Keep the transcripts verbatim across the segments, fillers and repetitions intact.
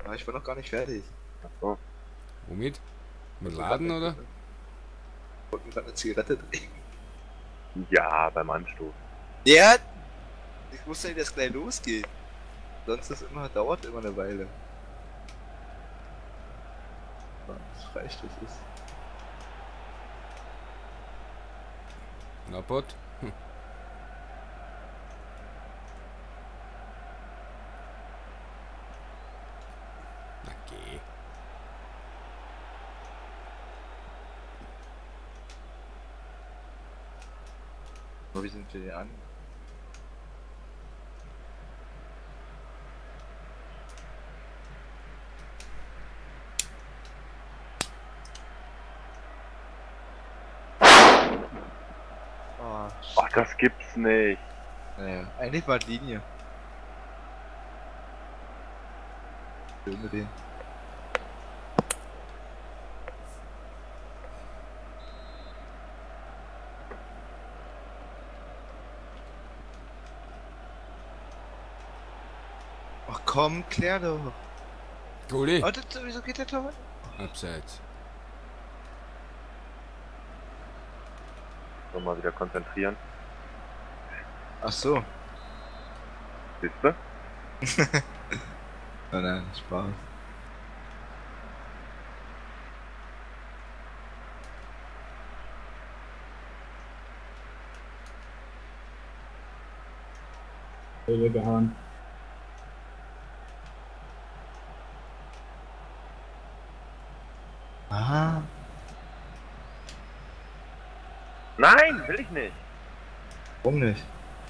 Aber ich war noch gar nicht fertig. Ach so. Womit? Mit Laden oder? Ich wollte mir gerade eine Zigarette drehen. Ja, beim Anstoß. Ja! Ich wusste nicht, dass es gleich losgeht. Sonst ist immer, dauert immer eine Weile. Das reicht, das ist. Na, Bot? Hm. Na, geh. Aber wie sind wir hier an? Oh, Ach, das gibt's nicht. naja, eigentlich war die Linie. Filme den. Ach komm, klär doch. Goli! Oh, das, wieso geht der Torwart? Abseits. So, mal wieder konzentrieren. Ach so. Siehst du? Nein, nein, Spaß. Höhle gehauen. Ah. Nein, will ich nicht. Warum nicht?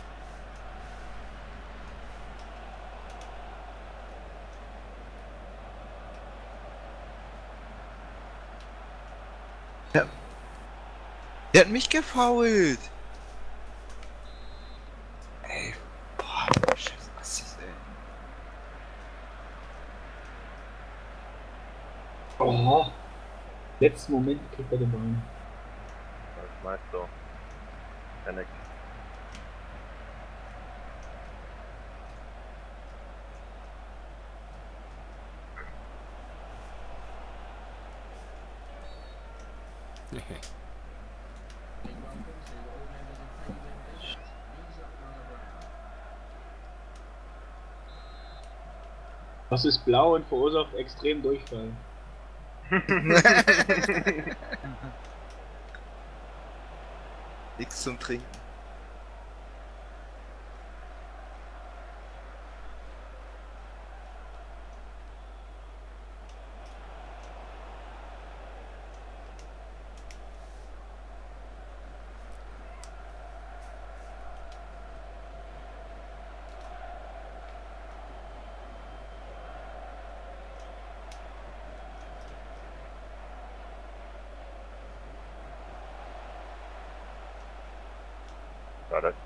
Ja. Der hat mich gefoult. Ey, boah, scheiße, was ist das, ey? Oh. Letzten Moment kriegt er den Ball. Das meinst du. Panic. Das ist blau und verursacht extrem Durchfall. Nichts zum Trinken. Ja, das.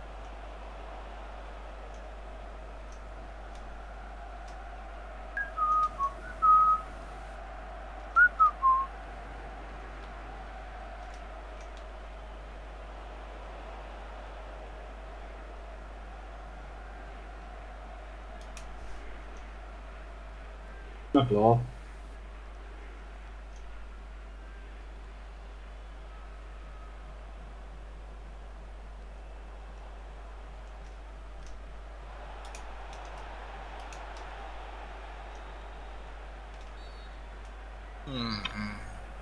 Na klar. Mhm.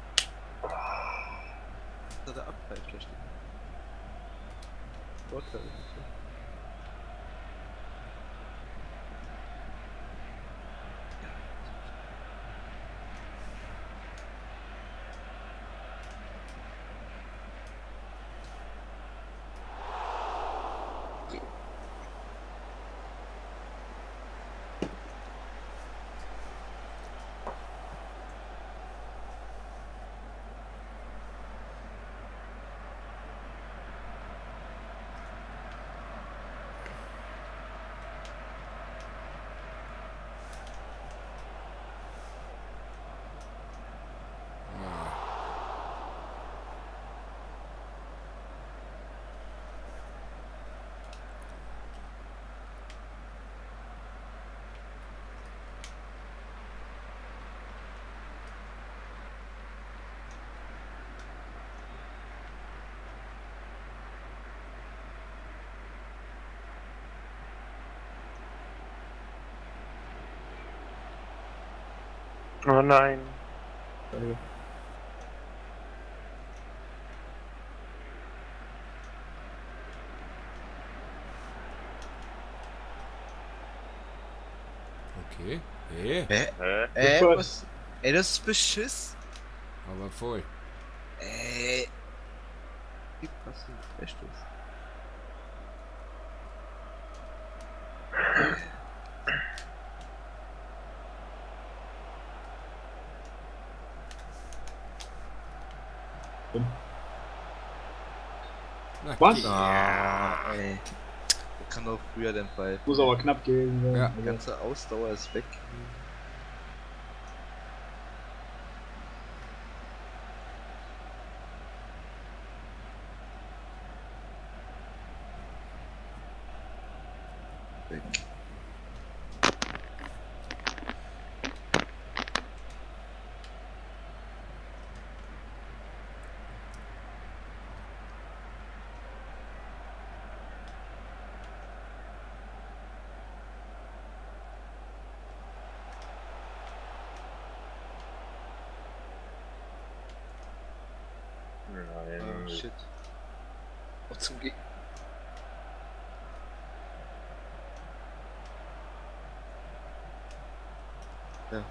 Da der Abfall schlecht. Vorteil ist es. Oh nein. Okay. Hey, Hä? Hä? Ey, Was? was? Ey, das ist Beschiss. aber voll. Ey. Wie passiert? Echt was? Na, Was? geh. Ah, ey. Der kann doch früher den Ball. Muss aber knapp gewesen sein. Ja. Also, Die ganze Ausdauer ist weg. Weg. Nein. Oh, shit. Auch zum Gegner. Ja.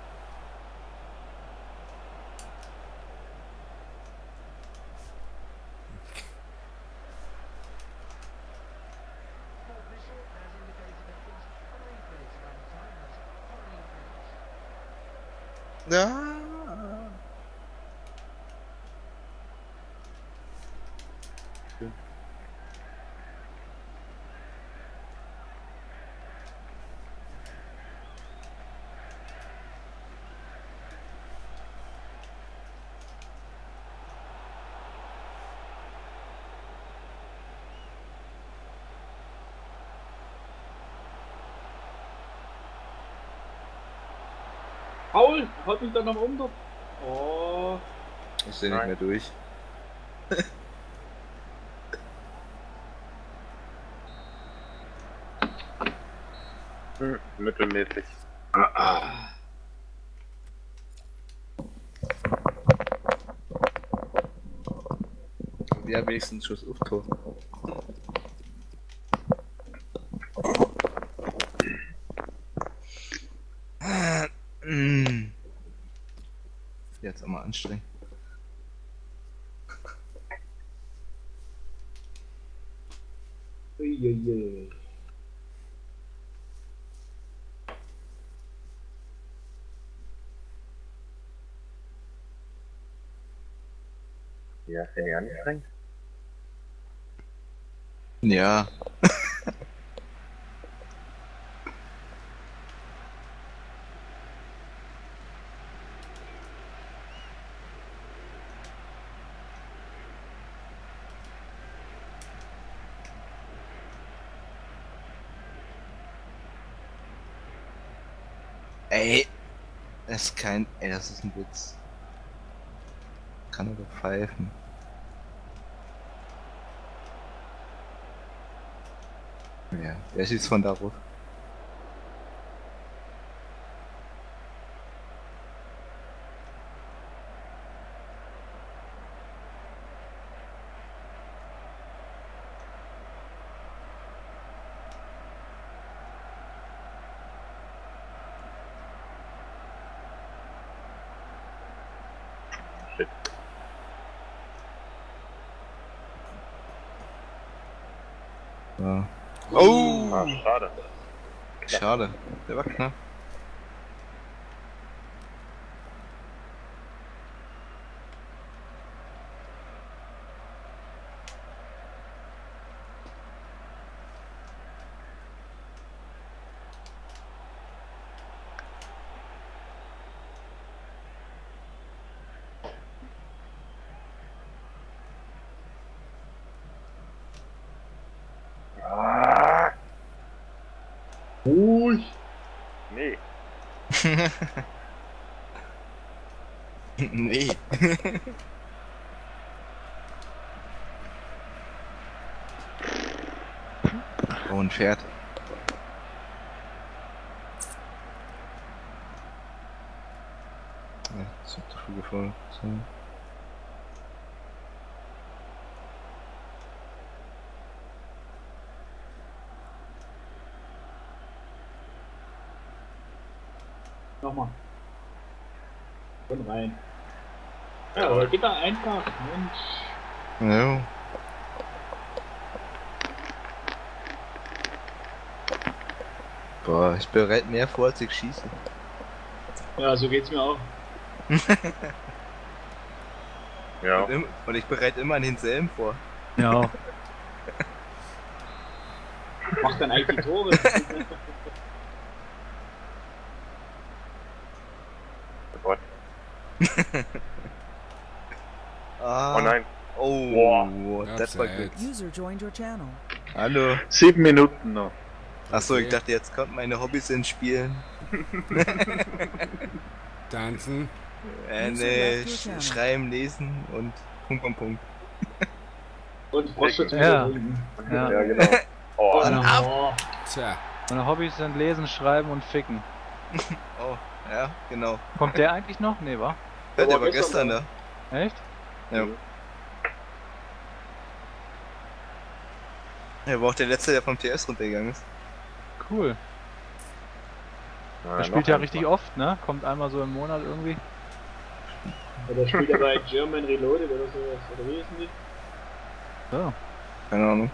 Ja. Schön. Paul, halt mich da noch runter. Oh. Ich sehe nicht Nein. mehr durch. Hm, mittelmäßig. Die haben wenigstens Schuss auf Tor. Mm. Jetzt auch mal anstrengen. Uiuiui. Ja, finde ich anstrengend. Ja. Ey. Das ist kein. Ey, das ist ein Witz. Kann er doch pfeifen. Ja, der schießt von da rot. Shit. Ja. Oh! Ah, schade. Schade. Der war knapp. Ah, Ruhig. nee. Nee. Oh, ein Pferd. Das hat doch schon gefallen. So. Nochmal. Und rein. Ja, aber geht da einfach, Mensch. Ja. Boah, ich bereite mehr vor, als ich schieße. Ja, so geht's mir auch. Ja. Und, im, und ich bereite immer an denselben vor. Ja. Mach dann eigentlich die Tore. Gott. Ah. Oh nein. Oh, Boah. das war Abseits. gut. User joined your channel. Hallo. Sieben Minuten noch. Achso, ich Okay. dachte, jetzt kommt meine Hobbys sind Spielen. Tanzen. Äh, User ne, left your sch channel. schreiben, lesen und Punkt, Punkt, Punkt. Und Froschschutz Ja. unten. Ja. Ja, genau. Oh, Dann ab. Oh, Tja. Meine Hobbys sind Lesen, Schreiben und Ficken. Oh, ja, genau. Kommt der eigentlich noch? Nee, wa? Ja, der war war gestern gestern da. Echt? Ja. Er war auch der Letzte, der vom T S runtergegangen ist. Cool. Na, Der noch spielt ja ein richtig paar. oft, ne? Kommt einmal so im Monat irgendwie. oder spielt er bei German Reloaded oder sowas. Oder wie ist denn die? So. Keine Ahnung.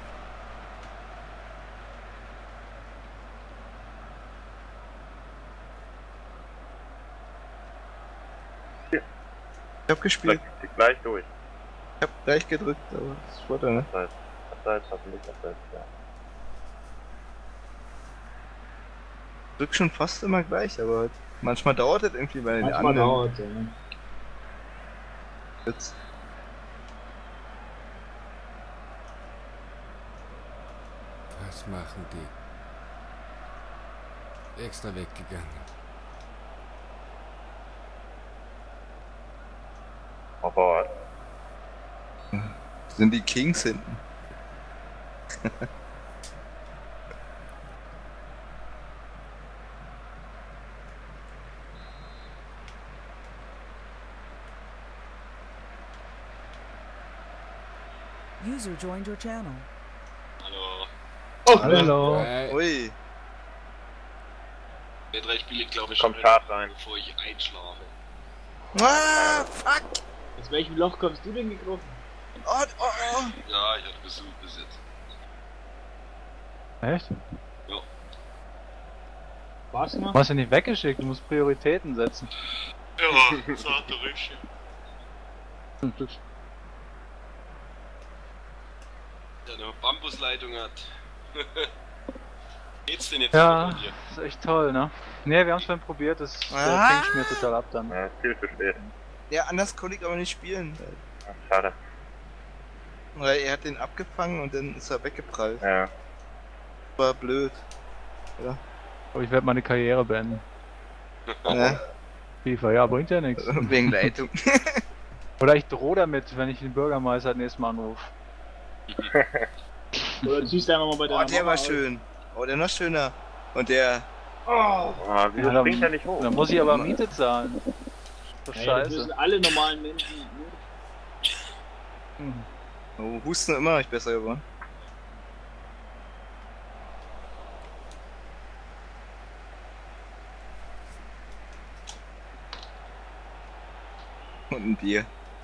Ich hab gespielt. Vielleicht geht gleich durch. Ich hab gleich gedrückt, aber das wurde ne? Abseits, hoffentlich abseits, ja. Drück schon fast immer gleich, aber halt manchmal dauert das irgendwie bei den Manchmal anderen. dauert es, ja. Jetzt. Was machen die? Extra weggegangen. Aber Sind die Kings hinten? User joined your channel. Hallo. Oh, Hallo. Äh, Ui. Der drei Spiele glaube ich kommt schon, scharf rein. bevor ich einschlafe. Ah, fuck! aus welchem Loch kommst du denn gegriffen? Oh, oh, oh. Ja, ich hatte Besuch bis jetzt. Echt? War's noch? Du hast ja nicht weggeschickt, du musst Prioritäten setzen. Ja, sagt der Rüsche. Der eine Bambusleitung hat. Geht's denn jetzt Ja, bei dir? ist echt toll, ne? Ne, wir haben es vorhin probiert, das äh, Ah. fängt mir total ab dann. Ja, viel zu spät. Ja, anders konnte ich aber nicht spielen. Ach, schade. Weil er hat den abgefangen und dann ist er weggeprallt. Ja. War blöd. Aber ich werde meine Karriere beenden. Ne? FIFA, ja, bringt ja nichts. Wegen Leitung. Oder ich drohe damit, wenn ich den Bürgermeister nächstes Mal anrufe. Oder ziehst du einfach mal bei Oh, deiner der Mama war aus? schön. Oh, der noch schöner. Und der. Oh! Ah, wieso Ja, dann- springt er nicht hoch? Dann muss ich aber Miete zahlen. Das ist Ey, das scheiße. müssen alle normalen Menschen. Ne? Hm. Oh, Husten immer noch nicht besser geworden. Und ein Bier.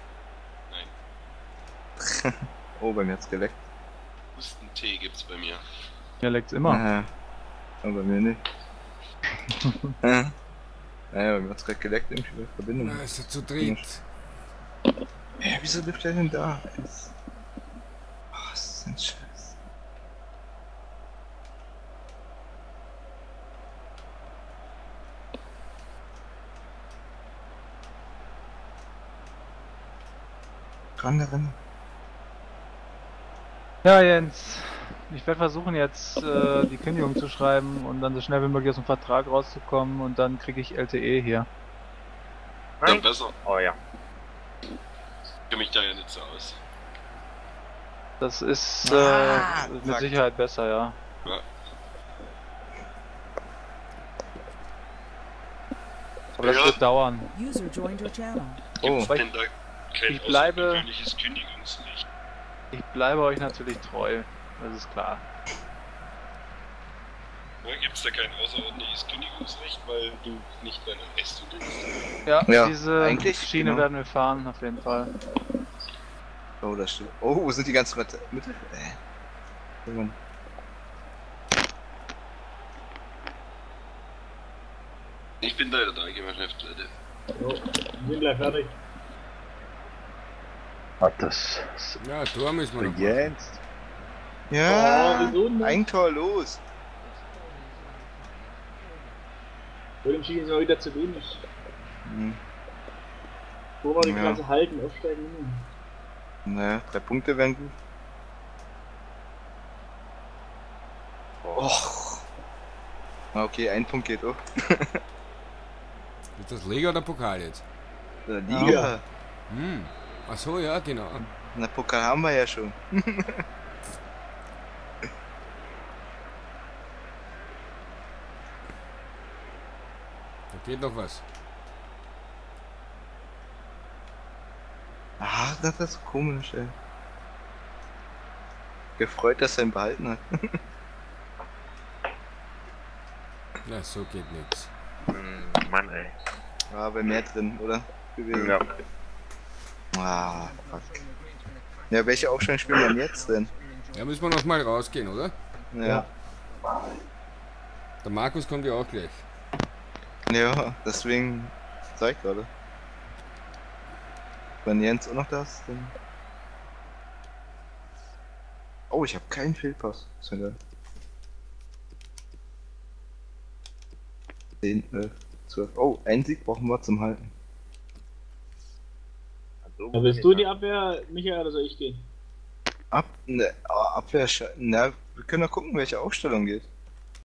Nein. Oh, bei mir hat's geleckt. Hustentee gibt's bei mir. Hier leckt's immer. Aha. Aber bei mir nicht. Ja. Naja, bei mir hat's gerade geleckt, irgendwie bei Verbindung. na, ist er zu dritt. Ja, wieso lebt der denn da? Jetzt? Oh, das ist ein Scheiß. Ran, ran. Ja, Jens. Ich werde versuchen jetzt äh, die Kündigung zu schreiben und dann so schnell wie möglich aus dem Vertrag rauszukommen und dann kriege ich L T E hier. Ja, Nein? besser. Oh ja. Ich kenne mich da ja nicht so aus. Das ist äh, Ah, mit fuck. Sicherheit besser, ja. Ja. Aber Aber das Ja. wird dauern. User joined your channel. Oh, Gibt's denn da kein ich bleibe- außergewöhnliches Kündigungsrecht? Ich bleibe euch natürlich treu. Das ist klar. Ja, gibt's da kein außerordentliches Kündigungsrecht, weil du nicht deinen S studierst? Ja, Ja, diese eigentlich, Schiene genau. werden wir fahren, auf jeden Fall. oh, das stimmt. Oh, wo sind die ganzen Mitte? Mitte? Äh. Irgendwann. Ich bin leider da, ich geh mal schnell auf Toilette. Jo, wir sind gleich fertig. Hat das Ja, Tor müssen wir noch machen. jetzt? Ja, Oh, wieso denn? ein Tor los. Vor dem Ski ist mal wieder zu wenig. Hm. Wo wir die Ja. Klasse halten, aufsteigen. hm. Naja, drei Punkte wären gut. Och. Na, okay, ein Punkt geht auch. Ist das Liga oder Pokal jetzt? Der Liga. Hm. Ach so, ja, genau. Na, Pokal haben wir ja schon. Da geht noch was. Ach, das ist so komisch, ey. Gefreut, dass er ihn behalten hat. Na, so geht nichts. Hm, Mann, ey. War bei mehr drin, oder? Gewesen. Ja. Ah, fuck. Ja, welche Aufstellung spielen wir denn jetzt denn? Ja, müssen wir noch mal rausgehen, oder? Ja. Der Markus kommt ja auch gleich. Ja, deswegen sag ich gerade. Wenn Jens auch noch das, dann. Oh, ich habe keinen Fehlpass. Ist ja geil. zehn, elf, zwölf. Oh, einen Sieg brauchen wir zum Halten. So Ja, willst du die Abwehr, Michael, oder soll ich gehen? Ab, ne, ah, Abwehr, sche- na, wir können doch gucken, welche Aufstellung geht.